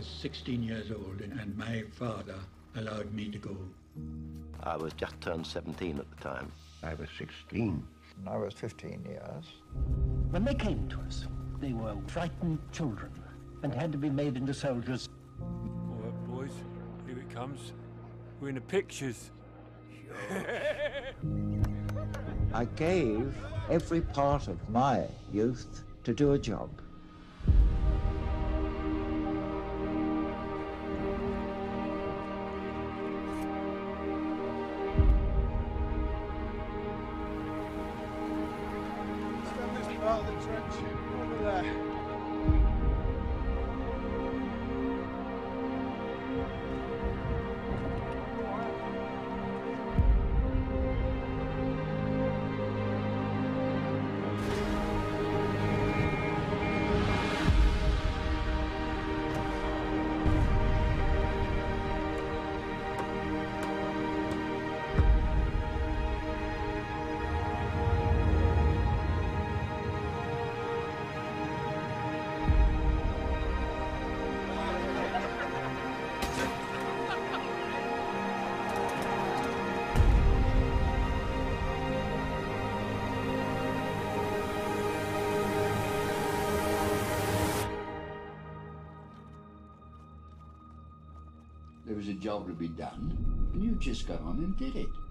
was 16 years old and my father allowed me to go. I was just turned 17 at the time. I was 16. And I was 15 years. When they came to us, they were frightened children and had to be made into soldiers. All right, boys, here it comes. We're in the pictures. I gave every part of my youth to do a job. Stand this part of the trench over there. There was a job to be done, and you just got on and did it.